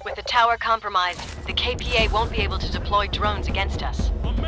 With the tower compromised, the KPA won't be able to deploy drones against us.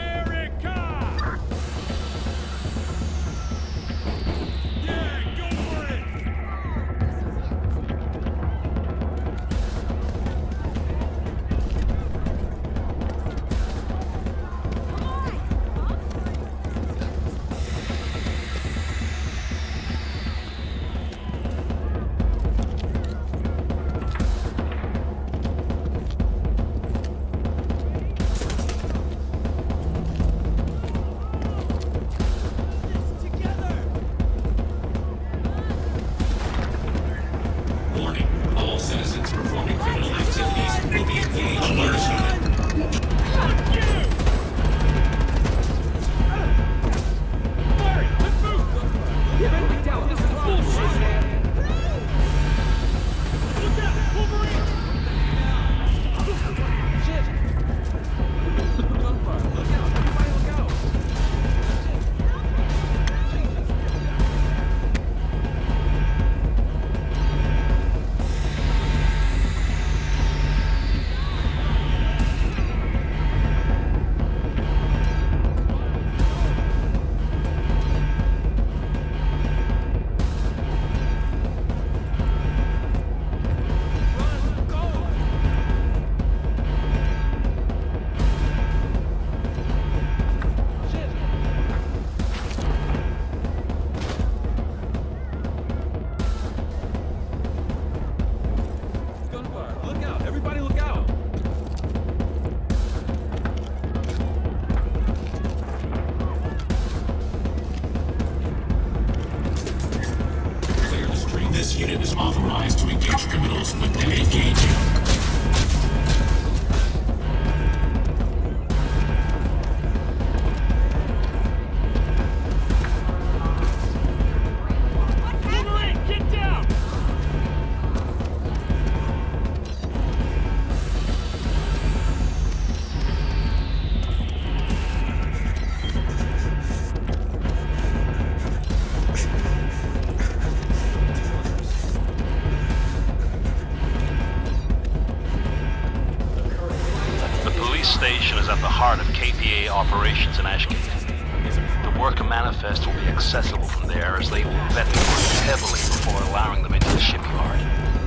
This unit is authorized to engage criminals when they engage you. Station is at the heart of KPA operations in Ashgate. The worker manifest will be accessible from there, as they will vet the workers heavily before allowing them into the shipyard.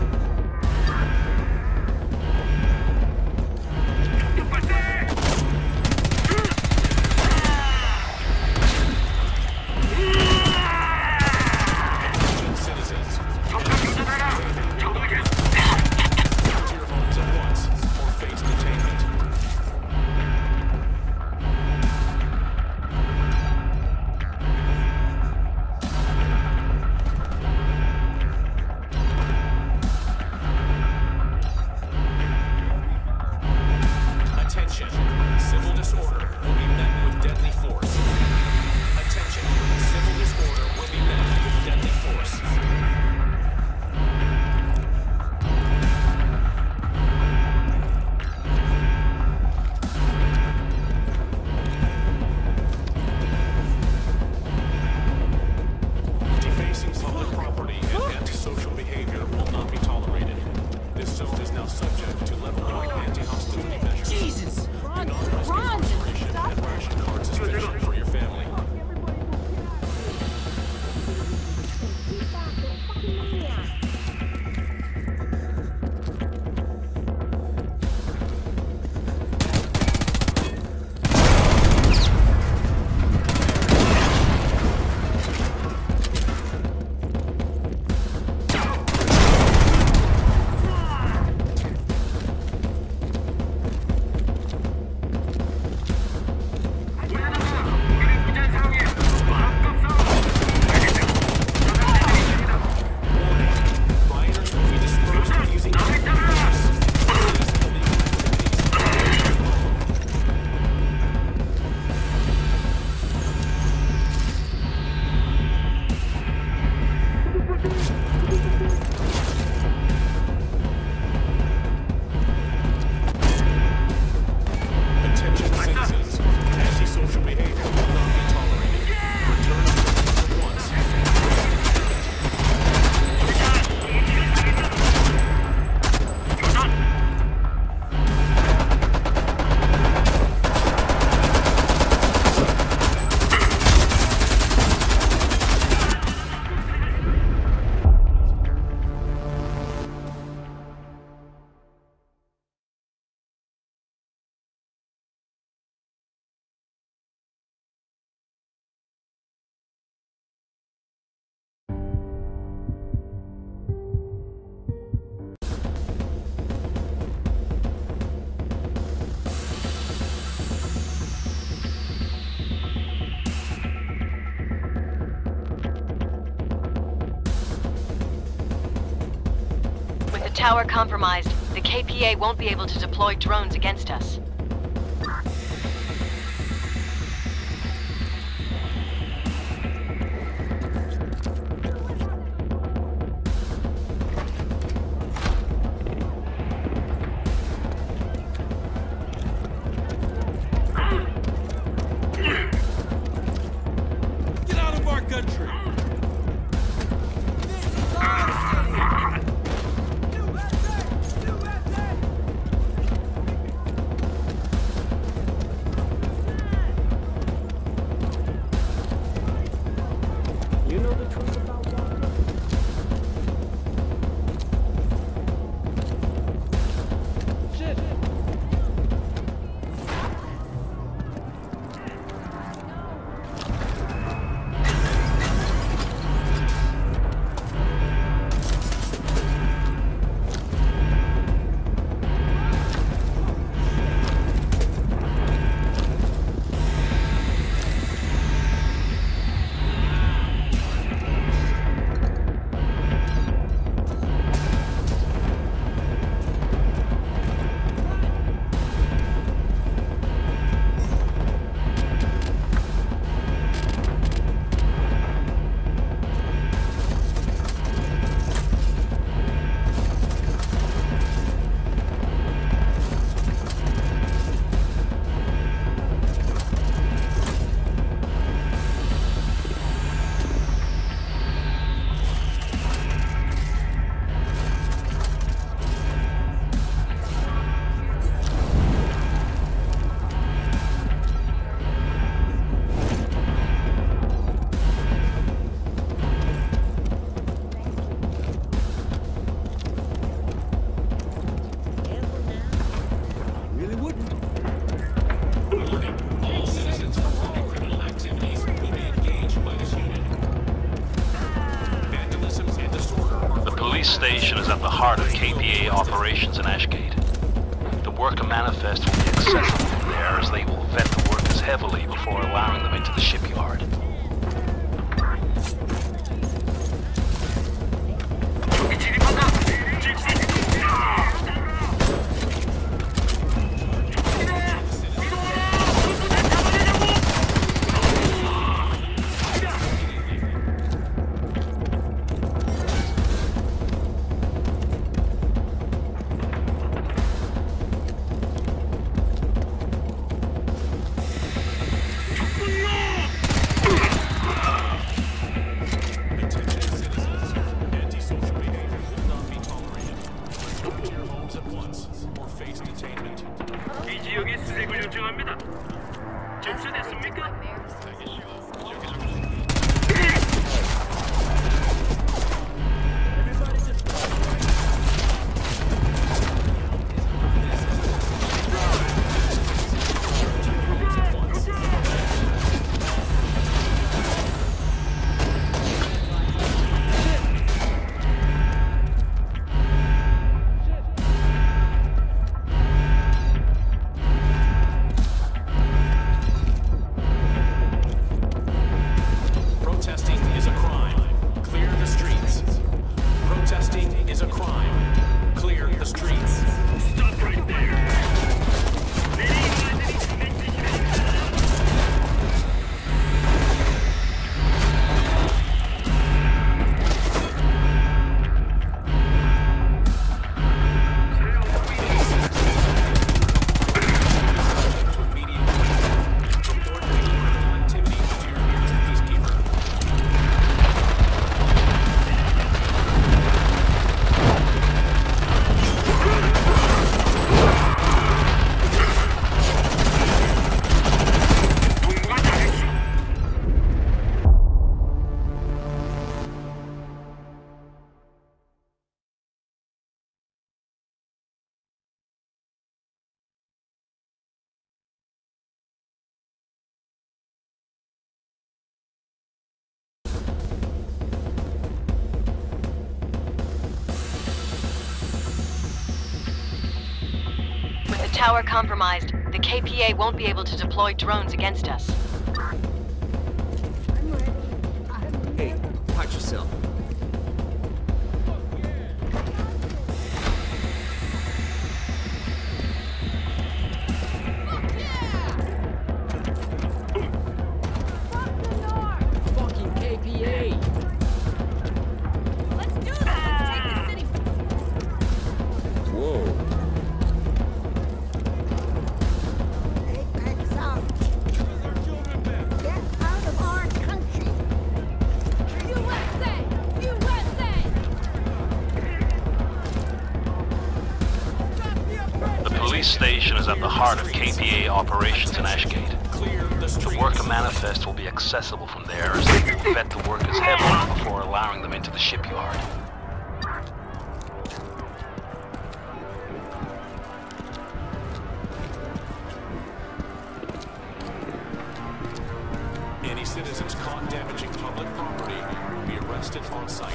Civil disorder will be met with deadly force. Attention, civil disorder will be met with deadly force. Defacing public property and antisocial behavior will not be tolerated. This zone is now subject to level 1 anti-hostility measures. Jesus! Run! And ration card suspension for your family. tower compromised, the KPA won't be able to deploy drones against us. Get out of our country! You know the truth about Walker? Shit! The police station is at the heart of KPA operations in Ashgate. The worker manifest will be accessible from there as they will vet the workers heavily before allowing them into the shipyard. 이 지역에 수색을 요청합니다. 접수됐습니까? Tower compromised. The KPA won't be able to deploy drones against us. Hey, watch yourself. police station is at the heart of KPA operations in Ashgate. The worker manifest will be accessible from there as they will vet the workers heavily before allowing them into the shipyard. Any citizens caught damaging public property will be arrested on site.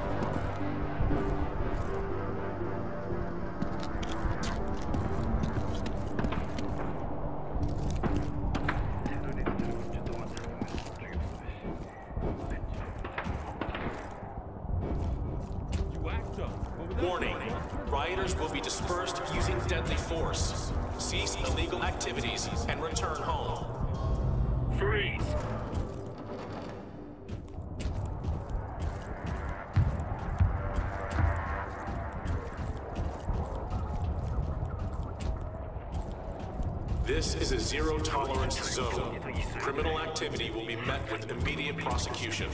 Warning, rioters will be dispersed using deadly force. Cease illegal activities and return home. Freeze. This is a zero-tolerance zone. Criminal activity will be met with immediate prosecution.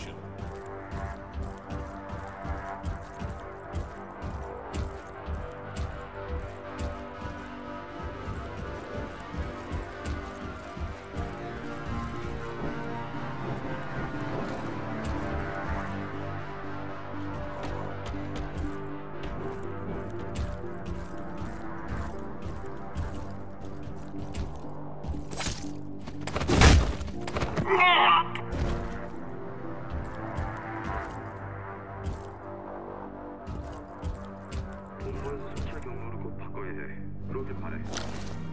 동부에서 정찰 경로를 곧 바꿔야 해. 그러길 바래.